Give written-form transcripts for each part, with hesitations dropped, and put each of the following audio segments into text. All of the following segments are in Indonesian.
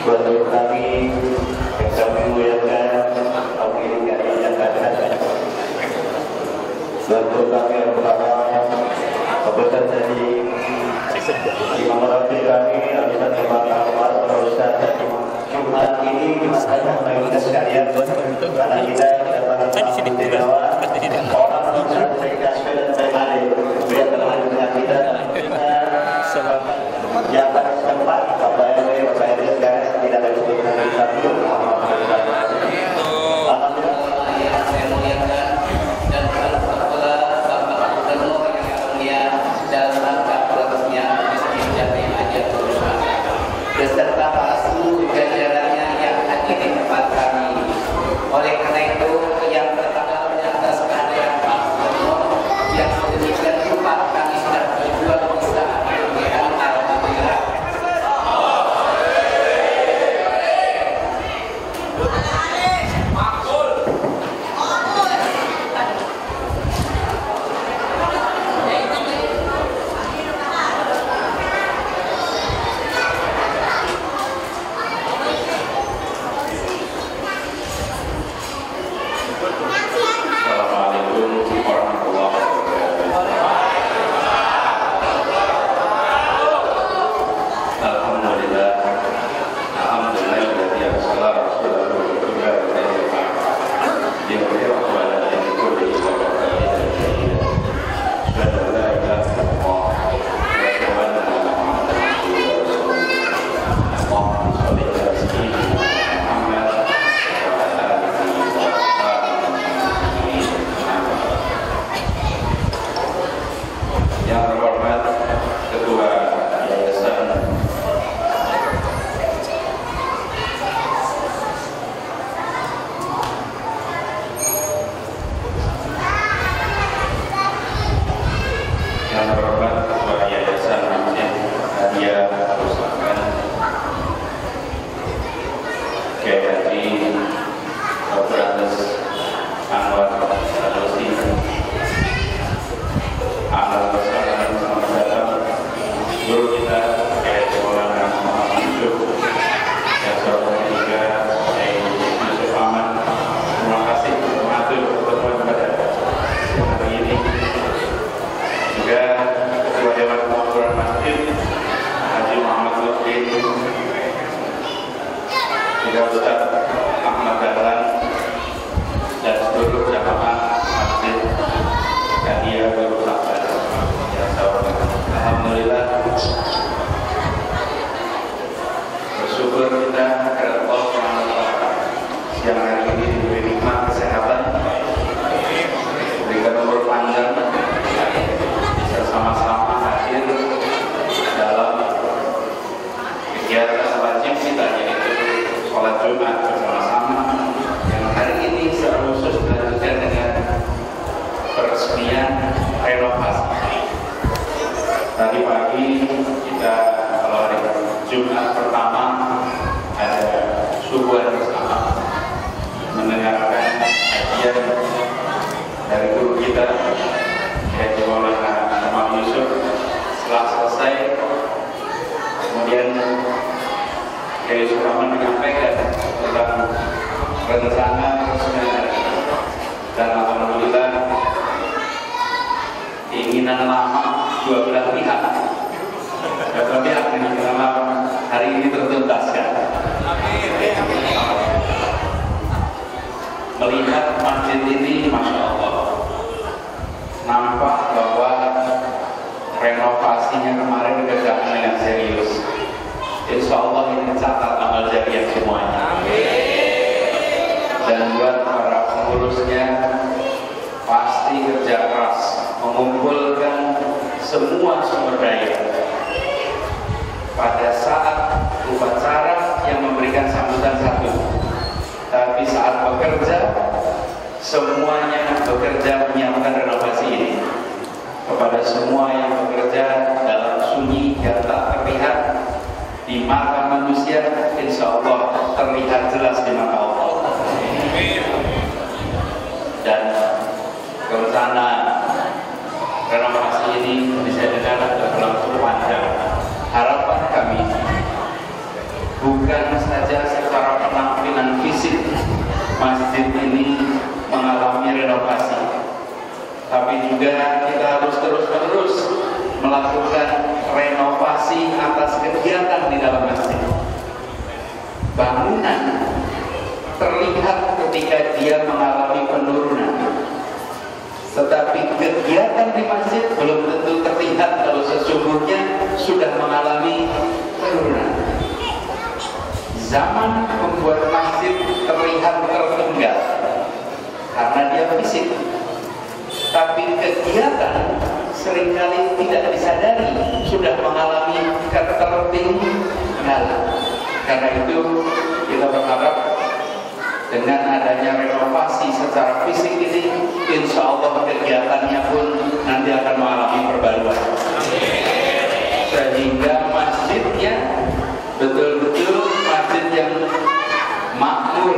Buat kami yang kami muliakan, kami ingatkan. Bantu kami yang pertama, kebetulan tadi Imam Rafi kami, Alisan Kemana Umar, Ustaz Jumat ini dimasukkan bagi kita sekalian, karena kita dapat menjawab orang yang terkasih dan terkali, biar teman dengan kita yang pada tempat Bapak RW, Bapak RW sekarang tidak ada kebutuhan kita belum. beserta para seluruh jajarannya yang hadir di tempat kami. Oleh karena itu, yang pertama atas kehadiran Pak Gubernur yang sedemikian rupa kami sudah berjuang bisa dengan alhamdulillah. Tadi pagi kita kalau hari Jumat pertama ada subuhan bersama mendengarkan kajian dari guru kita yaitu Maulana Imam Yusuf. Setelah selesai, kemudian Kiai Sukaman menyampaikan tentang rencana peresmian dan alhamdulillah keinginan lama dua belah pihak dengan nama hari ini tertuntaskan. Melihat masjid ini, Masya Allah, nampak bahwa renovasinya kemarin dikerjakan dengan serius. Insya Allah ini mencatat amal jariah semuanya. Dan buat para pengurusnya pasti kerja keras mengumpulkan semua sumber daya. Pada saat upacara yang memberikan sambutan satu, tapi saat bekerja semuanya bekerja menyiapkan renovasi ini. Kepada semua yang bekerja dalam sunyi yang tak terlihat di mata manusia, insya Allah terlihat jelas di mata Allah. Dan kerencanaan renovasi ini bisa dengar berlangsung panjang. Harapan kami bukan saja secara penampilan fisik masjid ini mengalami renovasi, tapi juga kita harus terus-menerus melakukan renovasi atas kegiatan di dalam masjid. Bangunan terlihat ketika dia mengalami penurunan, tetapi kegiatan di masjid belum tentu terlihat kalau sesungguhnya sudah mengalami penurunan. Zaman membuat masjid terlihat tertinggal karena dia fisik, tapi kegiatan seringkali tidak disadari sudah mengalami ketertinggalan. Karena itu kita berharap dengan adanya renovasi secara fisik ini, insya Allah kegiatannya pun nanti akan mengalami perbaruan, sehingga masjidnya betul-betul masjid yang makmur,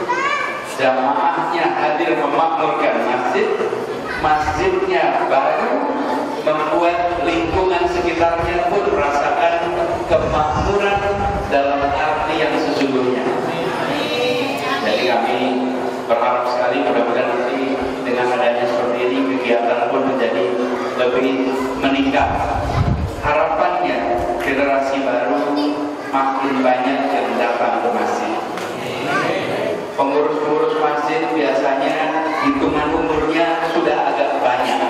jamaahnya hadir memakmurkan masjid, masjidnya baru, membuat lingkungan sekitarnya pun merasakan kemakmuran dalam arti yang sesungguhnya. Jadi kami berharap sekali mudah-mudahan nanti dengan adanya seperti ini kegiatan pun menjadi lebih meningkat. Harapannya generasi baru makin banyak yang datang ke masjid. Pengurus-pengurus masjid biasanya hitungan umurnya sudah agak banyak.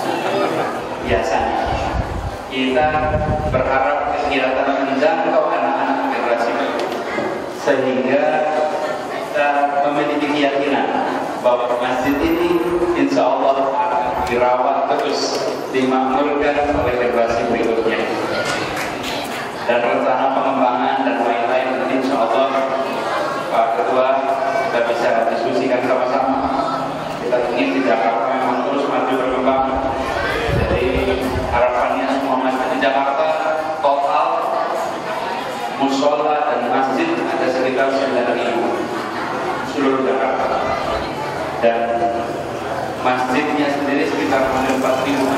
Biasanya kita berharap kegiatan menjangkau anak-anak generasi baru, sehingga kita memiliki keyakinan bahwa masjid ini insya Allah akan dirawat terus, dimakmurkan oleh generasi berikutnya. Dan rencana pengembangan dan lain-lain nanti insya Allah Pak Ketua kita bisa diskusikan sama-sama. Kita ingin di Jakarta memang terus maju berkembang. Jadi harapannya semua masjid di Jakarta total musola dan masjid ada sekitar 9.000 seluruh Jakarta, dan masjidnya sendiri sekitar 4.000,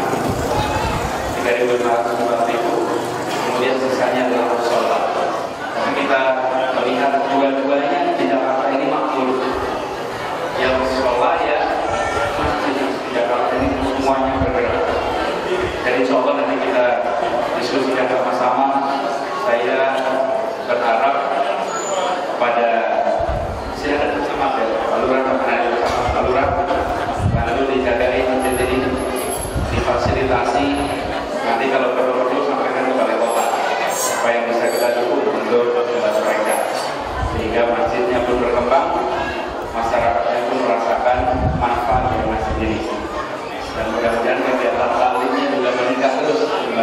3.500, 4.000. Kemudian sisanya adalah musola. Tapi kita melihat dua-duanya di Jakarta ini makmur. Yang musola ya masjid di Jakarta ini semuanya berbeda. Jadi insya Allah nanti kita diskusikan sama-sama. Saya berharap pada silakan bersama Pak Lurah, Pak Lurah, lalu dijagain masjid ini, difasilitasi. Nanti kalau perlu sampaikan ke balai kota apa yang bisa kita dukung untuk membantu mereka, sehingga masjidnya pun berkembang, masyarakatnya pun merasakan manfaat dari masjid ini, dan mudah-mudahan kegiatan taklimnya juga meningkat terus.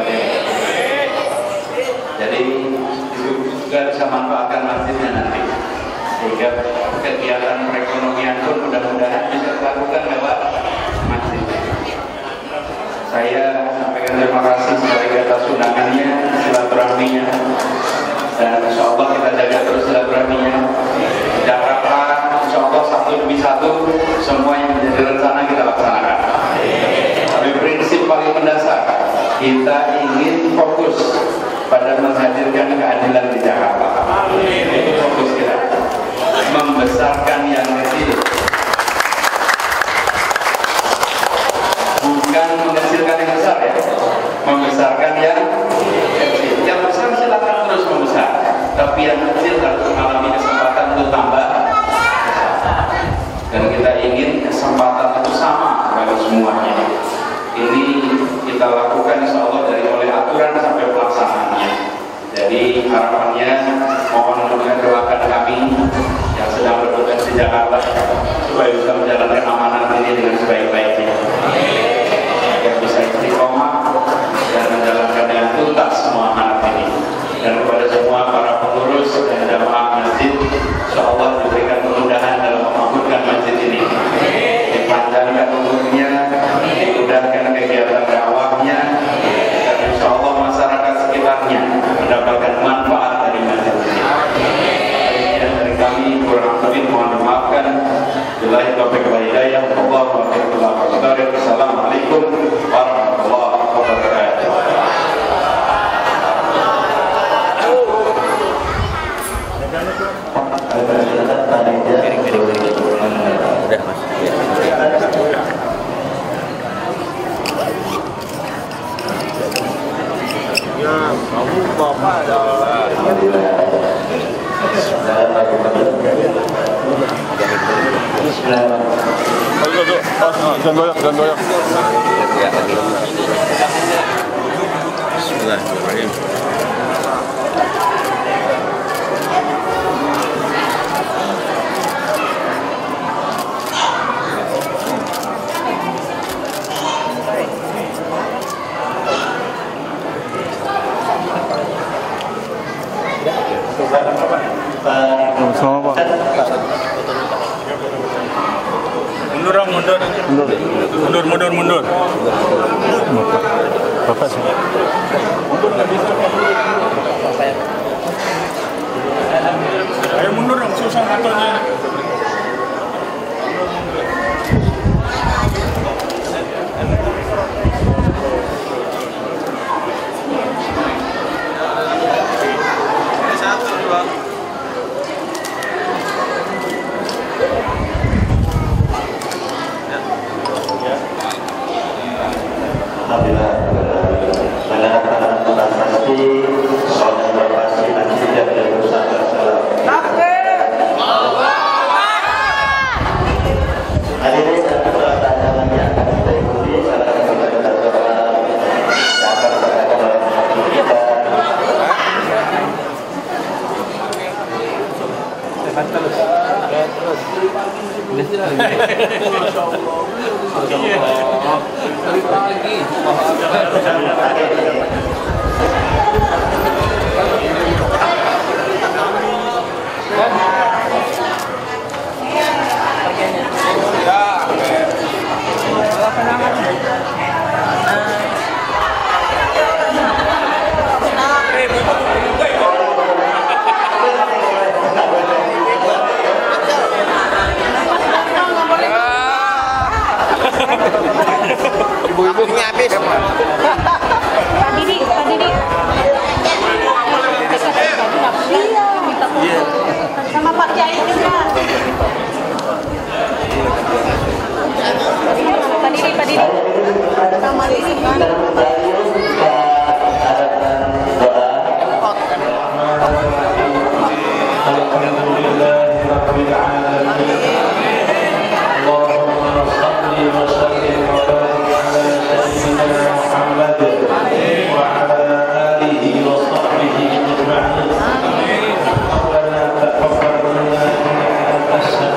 Jadi juga bisa manfaatkan masjidnya nanti, sehingga kegiatan perekonomian pun mudah-mudahan bisa dilakukan lewat masjid. Saya sampaikan terima kasih sebagai atas undangannya, silaturahminya, dan insya Allah kita jaga terus silaturahminya. Jakarta insya Allah satu demi satu semua yang menjadi rencana kita laksanakan. Tapi prinsip paling mendasar, kita ingin fokus pada menghadirkan keadilan di Jakarta. Itu fokus kita, membesarkan yang kecil, bukan mengecilkan yang besar ya, membesarkan yang kecil. Yang besar silakan terus membesar, tapi yang kecil harus mengalami kesempatan untuk tambah. Dan kita ingin kesempatan itu sama bagi semuanya. Ini kita lakukan insya Allah dari mulai aturan sampai pelaksanaannya. Jadi harapannya mohon doakan kami yang sedang bertugas di Jakarta supaya bisa menjalankan amanat ini dengan sebaik-baiknya, yang bisa istiqomah dan menjalankan dengan tuntas semua amanat ini. Dan kepada semua para pengurus dan jamaah masjid, insya Allah diberikan kemudahan dalam memakmurkan masjid ini, dipanjangkan umurnya, dimudahkan kegiatan dakwahnya, dan insya Allah masyarakat sekitarnya mendapatkan manfaat dari masjid ini. Demikian dari kami, kurang lebih mohon dimaafkan. Billahi taufiq wal hidayah. Assalamualaikum warahmatullahi wabarakatuh. Udah mas. Ya, kamu bapak adalah. Jangan goyang. Bismillahirrahmanirrahim. Sama Pak. Mundur. Bapak sih. Ayo mundur dong, susah ngatonya. Alhamdulillah, mengenai transaksi soalnya berpasti nanti tidak berusaha salah. Hadirin dan pertanyaan yang akan kita ikuti, salah satu kita coba yang akan disampaikan oleh kita. Ibu-ibu habis. Tadi iya. Sama Pak Kiai juga. Tadi. Sama ini kan. Allahumma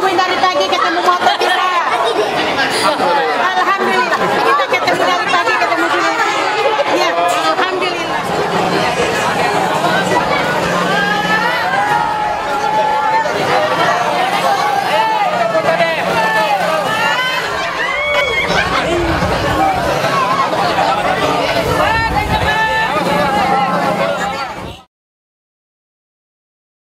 nungguin dari pagi